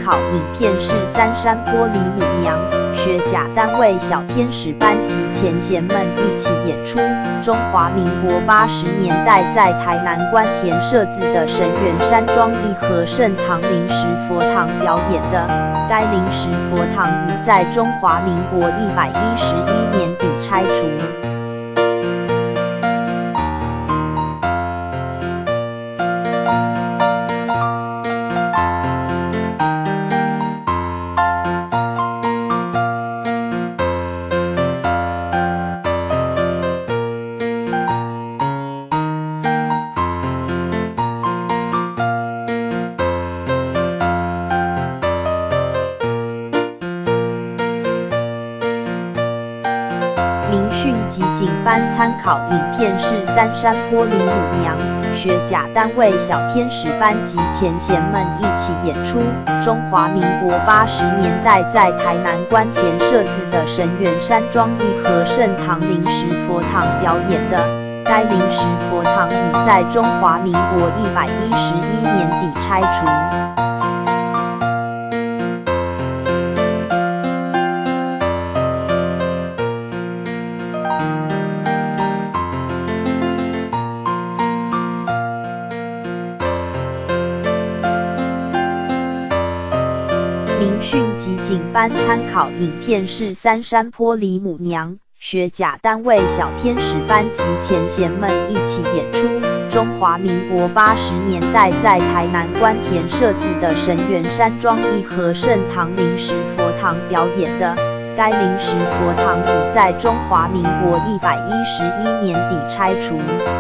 考影片是三山坡李母娘，学甲单位小天使班及前贤们一起演出。中华民国80年代在台南关田设置的神元山庄义和圣堂临时佛堂表演的。该临时佛堂已在中华民国111年底拆除。民训及警班参考影片是三山坡李母娘，学甲单位小天使班及前贤们一起演出。中华民国80年代在台南关田设置的神元山庄义和圣堂临时佛堂表演的。该临时佛堂已在中华民国111年底拆除。民训及警班参考影片是三山坡李母娘，学甲单位小天使班及前贤们一起演出。中华民国80年代在台南关田设置的神元山庄义和圣堂临时佛堂表演的。该临时佛堂已在中华民国111年底拆除。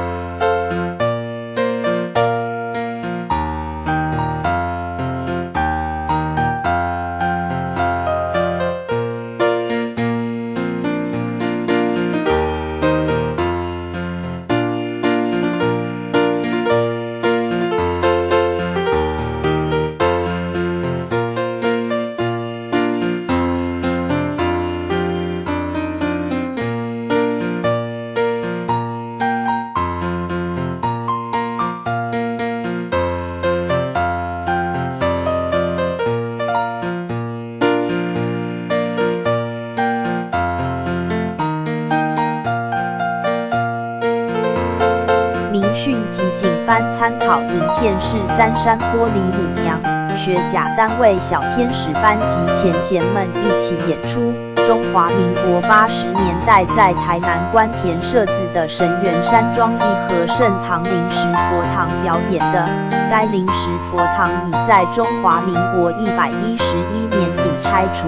民训及警班参考影片是三山坡李母娘，学甲单位小天使班及前贤们一起演出。中华民国80年代在台南关田设置的神元山庄义和圣堂临时佛堂表演的。该临时佛堂已在中华民国111年底拆除。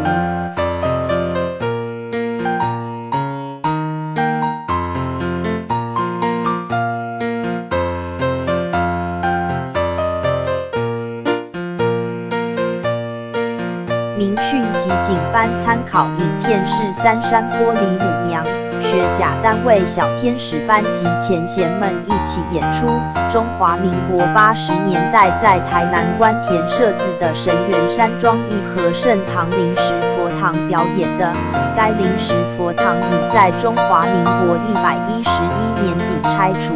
民训及警班参考影片是三山坡李母娘，学甲单位小天使班及前贤们一起演出。中华民国80年代在台南关田设置的神元山庄义和圣堂临时佛堂表演的。该临时佛堂已在中华民国111年底拆除。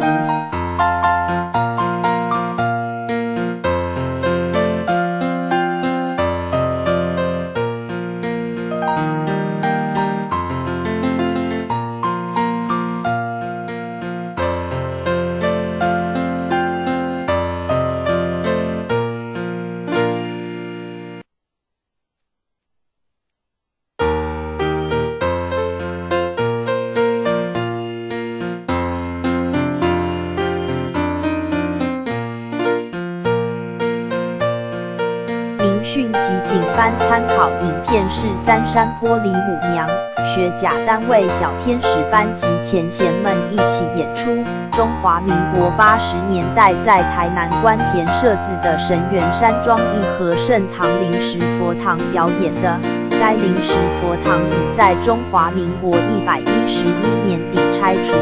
民训及警班参考影片是三山坡李母娘，学甲单位小天使班及前贤们一起演出。中华民国80年代在台南关田设置的神元山庄义和圣堂临时佛堂表演的。该临时佛堂已在中华民国111年底拆除。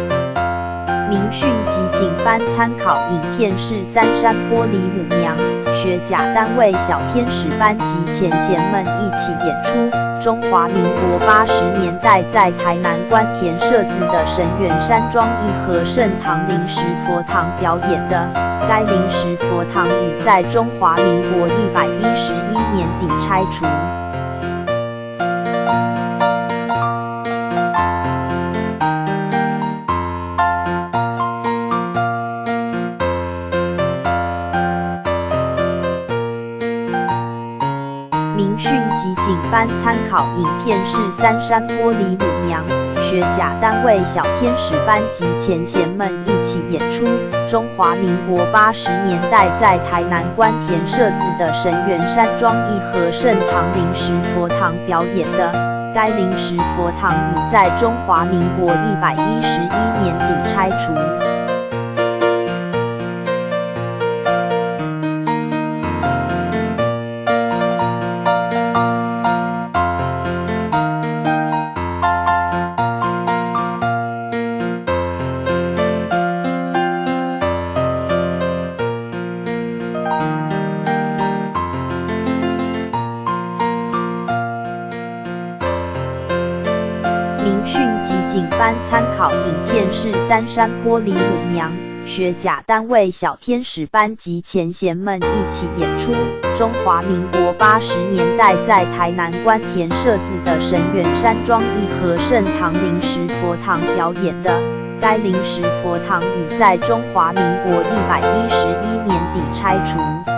民训及警班参考影片是三山坡李母娘， 学甲单位小天使班及前贤们一起演出中华民国80年代在台南关田设置的神源山庄义和圣堂临时佛堂表演的。该临时佛堂已在中华民国111年底拆除。民训及警班参考影片是三山坡李母娘学甲单位小天使班及前贤们一起演出中华民国80年代在台南关田设置的神源山庄义和圣堂临时佛堂表演的。该临时佛堂已在中华民国111年底拆除。民训及警班参考影片是三山坡李母娘学甲单位小天使班及前贤们一起演出中华民国80年代在台南关田设置的神源山庄义和圣堂临时佛堂表演的。该临时佛堂已在中华民国111年底拆除。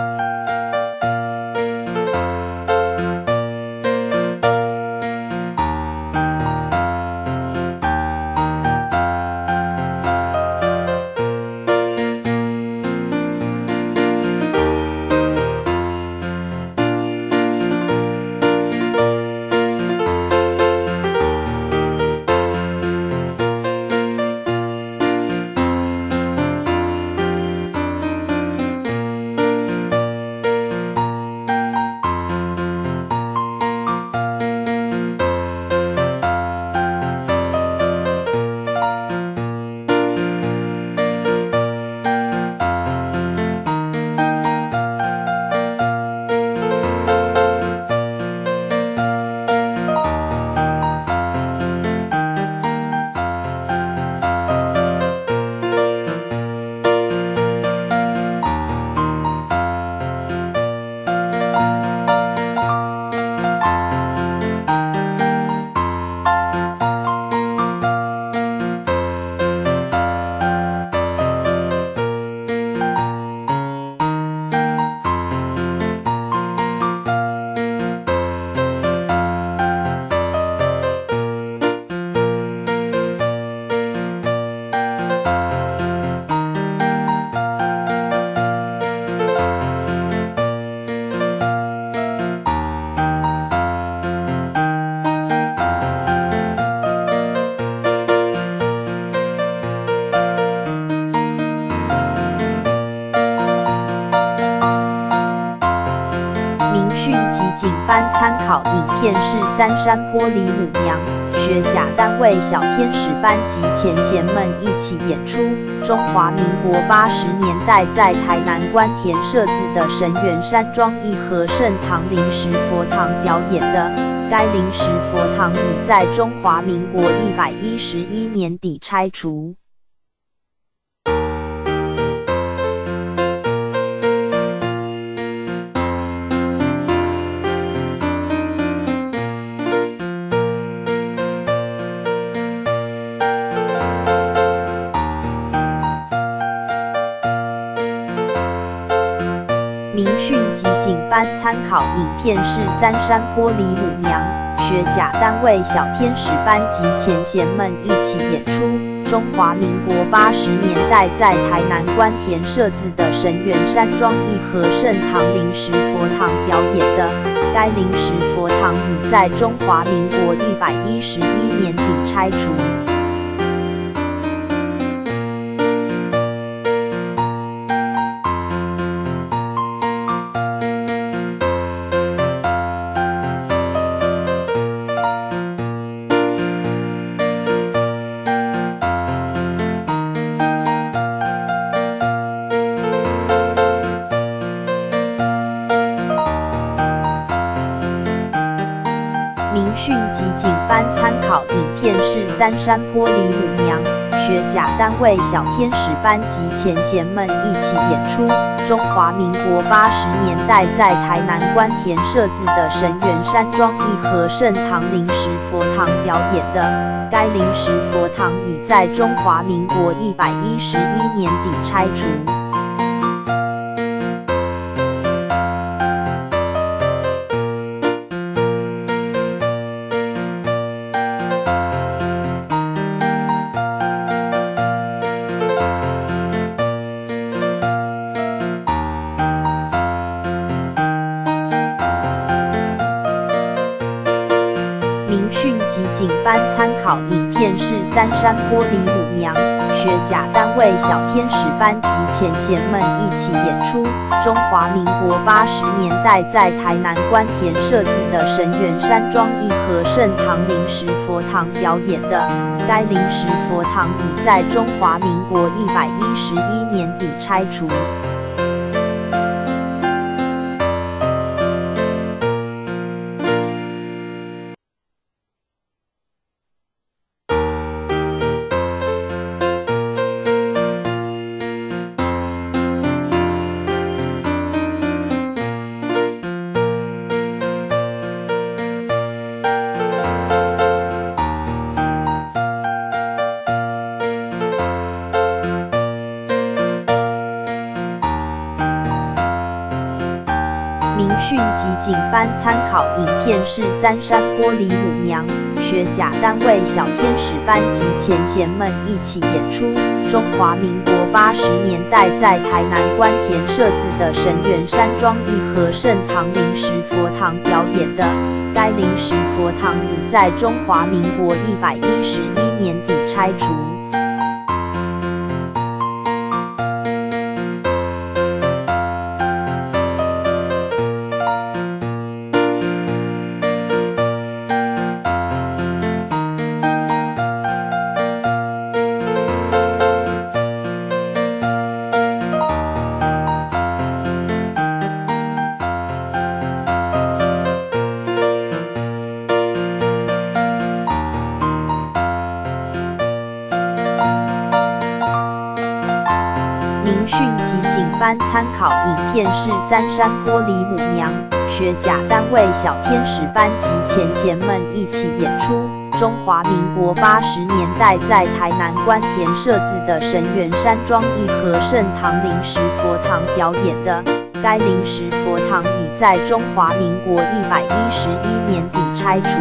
警班参考影片是三山坡李母娘学甲单位小天使班及前贤们一起演出中华民国80年代在台南关田设置的神源山庄义和圣堂临时佛堂表演的。该临时佛堂已在中华民国111年底拆除。民训及警班参考影片是三山坡李母娘学甲单位小天使班及前贤们一起演出中华民国80年代在台南关田设置的神源山庄义和圣堂临时佛堂表演的。该临时佛堂已在中华民国111年底拆除。 讯及警班参考影片是三山坡李母娘学甲单位小天使班及前贤们一起演出中华民国80年代在台南关田设置的神元山庄义和圣堂临时佛堂表演的。该临时佛堂已在中华民国111年底拆除。民讯及警班参考影片是三山坡李母娘学甲单位小天使班及前贤们一起演出中华民国80年代在台南关田设置的神元山庄义和圣堂临时佛堂表演的。该临时佛堂已在中华民国111年底拆除。民讯及警班参考影片是三山坡李母娘学甲单位小天使班及前贤们一起演出中华民国80年代在台南关田设置的神元山庄义和圣堂临时佛堂表演的。该临时佛堂已在中华民国111年底拆除。民讯及警班参考影片是三山坡李母娘学甲单位小天使班及前贤们一起演出中华民国80年代在台南关田设置的神元山庄义和圣堂临时佛堂表演的。该临时佛堂已在中华民国111年底拆除。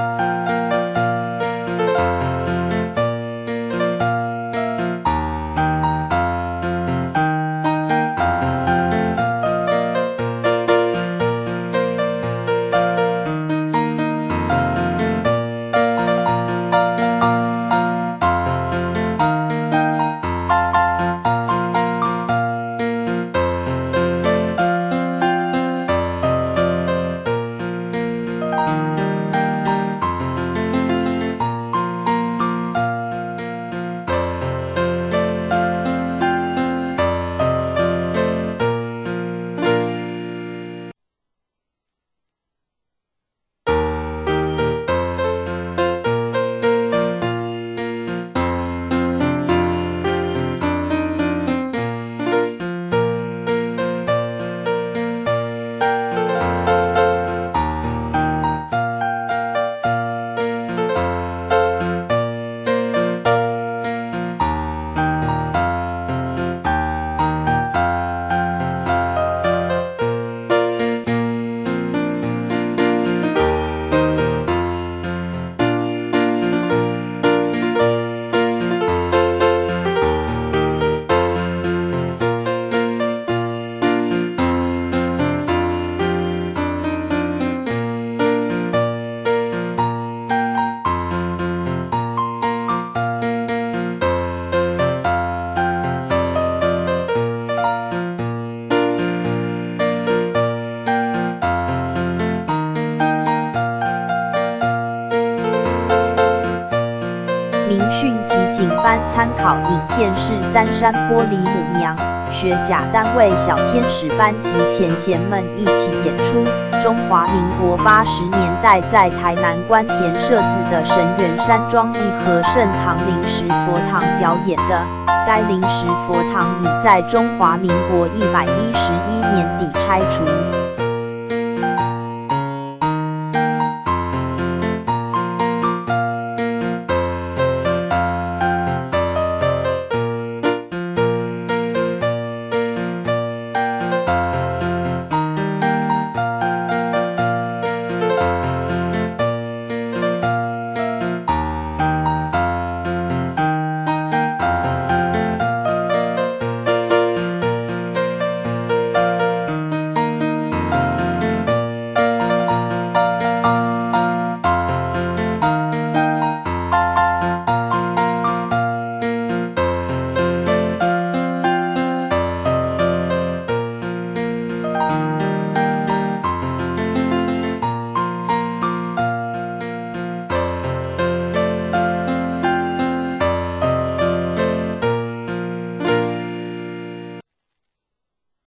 民讯及警班参考影片是三山坡李母娘学甲单位小天使班及前贤们一起演出中华民国80年代在台南关田设置的神元山庄义和圣堂临时佛堂表演的。该临时佛堂已在中华民国111年底拆除。